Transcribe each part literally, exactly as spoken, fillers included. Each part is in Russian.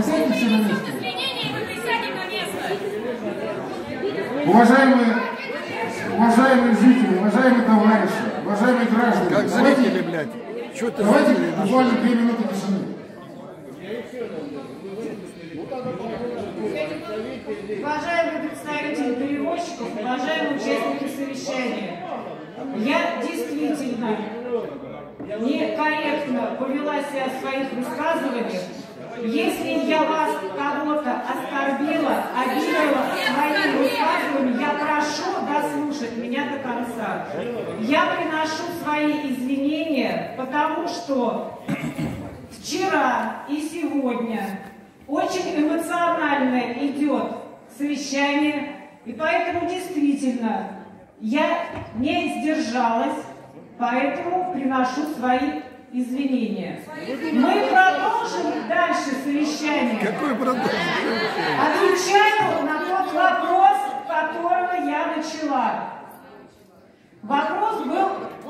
Сядьте все на место. Уважаемые, уважаемые жители, уважаемые товарищи, уважаемые граждане, как зрители, блядь. Что ты давайте буквально две минуты тишины. Уважаемые представители перевозчиков, уважаемые участники совещания, я действительно некорректно повела себя в своих высказываниях. Если я вас, кого-то оскорбила, обидела своими высказываниями, я прошу дослушать меня до конца. Я приношу свои извинения, потому что вчера и сегодня очень эмоционально идет совещание, и поэтому действительно я не сдержалась, поэтому приношу свои извинения. Мы продолжим дальше совещание. Какой продолжим? Отвечаю на тот вопрос, с которого я начала. Вопрос был...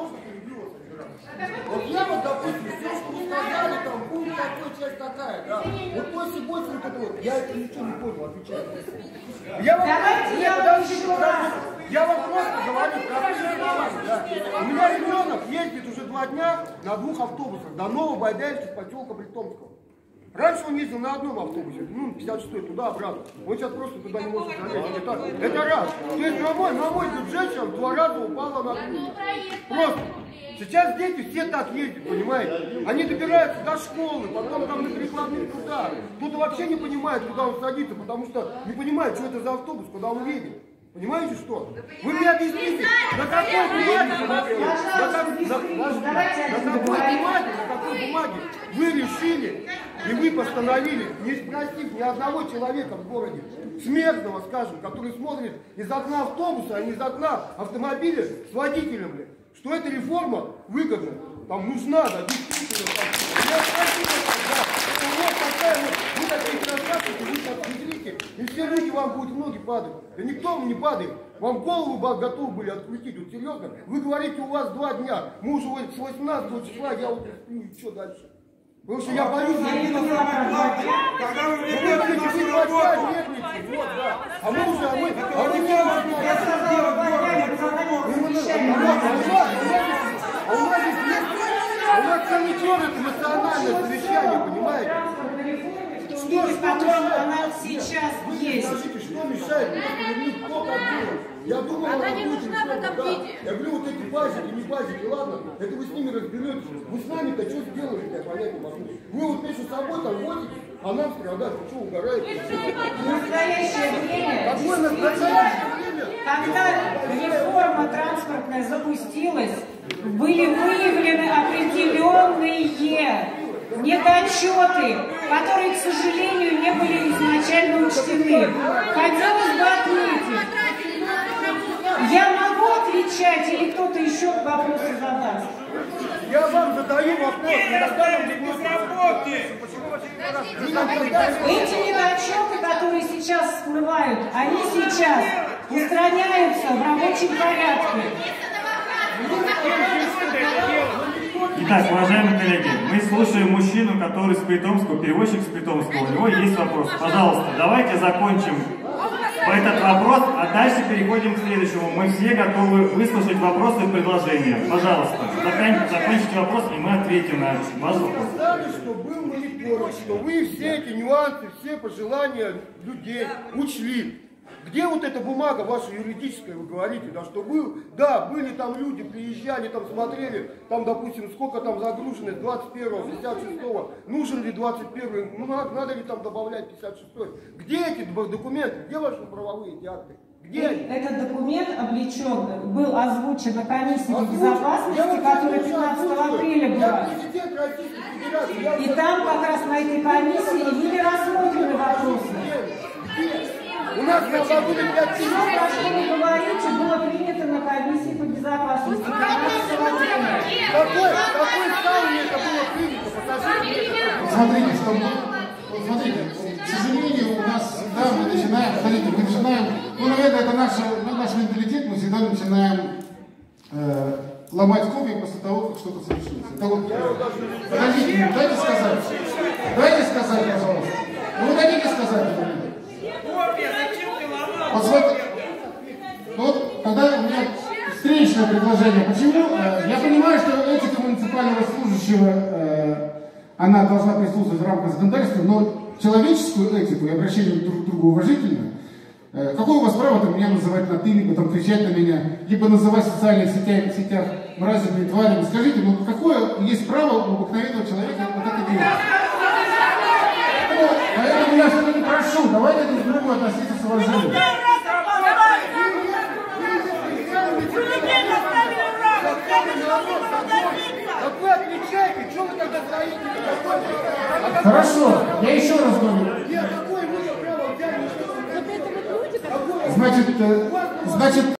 Вот я вот, допустим, все, что вы сказали, там, будет такая часть такая, да. Вот после больше вот это вот, я это ничего не понял, отвечаю. Я вам, Давайте я вам еще раз. Я вам просто говорю, простые слова, да. У меня ребенок ездит уже два дня на двух автобусах до Новобайдаевки, поселка Бритомского. Раньше он ездил на одном автобусе, ну, пятьдесят шестой, туда-обратно. Он сейчас просто туда не может залезть. Это, это раз. То есть на мой, на мой бюджет сейчас в два раза упало на двух. Просто. Сейчас дети все так ездят, понимаете? Они добираются до школы, потом там на перекладных туда. Кто-то вообще не понимает, куда он садится, потому что не понимает, что это за автобус, куда он едет. Понимаете что? Вы мне объясните, на какой бумаге, на, на, на, на какой бумаге, на какой бумаге вы решили и вы постановили, не спросив ни одного человека в городе, смертного, скажем, который смотрит из окна автобуса, а не из окна автомобиля с водителем, блин, что эта реформа выгодна, там нужна, да, действительно. Там. Я спросил, да, это вот такая вот, вы такие красавчики, вы так ведите, и все люди вам будут в ноги падать. Да никто вам не падает. Вам голову готовы были открутить, вот серьезно. Вы говорите, у вас два дня, мы уже с восемнадцатого числа, я вот сплю, и что дальше? Потому что я боюсь, что не когда вы мне нервничаете, вот, да. А мы уже, а мы, а мы не можем это сделать. А у нас здесь есть, а у нас целый черт эмоциональное совещание, понимаете? Что, что она сейчас есть? Скажите, что мешает? Кто так делает? Я думал, она не нужна в этом виде. Я говорю, вот эти базики, не базики, ладно, это вы с ними разберетесь. Вы с нами-то что сделали, я понять не могу. Вы вот между собой там возите, а нам страдать, вы что, угораете? В настоящее время, Какое настоящее время? когда реформа транспортная запустилась, были выявлены определенные недочеты, которые, к сожалению, не были изначально учтены. Хотелось бы отметить, я могу отвечать или кто-то еще вопросы задаст? Я вам задаю вопрос, иногда вам не Эти недочеты, которые сейчас всплывают, они сейчас устраняются в рабочем порядке. Итак, уважаемые коллеги, мы слушаем мужчину, который с Притомского, перевозчик с Притомского. У него есть вопрос. Пожалуйста, давайте закончим этот вопрос, а дальше переходим к следующему. Мы все готовы выслушать вопросы и предложения. Пожалуйста, закончите вопрос, и мы ответим на ваш вопрос. Сказали, что был мониторинг, что вы все эти нюансы, все пожелания людей учли. Где вот эта бумага ваша юридическая, вы говорите, да, что был, да, были там люди, приезжали, там смотрели, там, допустим, сколько там загружено, двадцать первого, пятьдесят шестого, нужен ли двадцать первый, ну, надо, надо ли там добавлять пятьдесят шестой. Где эти документы, где ваши правовые эти акты? Где они? Этот документ облечен, был озвучен на комиссии по безопасности, которая пятнадцатого апреля была. И там как раз на этой комиссии были рассмотрены вопросы. У нас на году пять тысяч. Все, про что вы говорите, было принято на комиссии по безопасности пятнадцатого апреля. Какой, какой сауне это было принято? Покажите. Смотрите, что вот смотрите, к сожалению, у нас всегда мы начинаем, смотрите, мы начинаем, ну, наверное, это наш, наш менталитет, мы всегда начинаем э, ломать копии после того, как что-то совершилось. Это вот, подождите, дайте сказать, дайте сказать, пожалуйста. Вот предложение. Почему? Я понимаю, что этика муниципального служащего, она должна присутствовать в рамках законодательства, но человеческую этику и обращение друг к другу уважительно. Какое у вас право там меня называть на ты, либо там кричать на меня, либо называть в социальных сетях, сетях мразями и тварями? Скажите, ну какое есть право у обыкновенного человека вот это делать? Поэтому я все-таки прошу, давайте друг к другу относиться с уважением. Вы отвечаете, что вы тогда стоите? Хорошо, я еще раз говорю. Нет, какое вы право взяли? Значит, значит,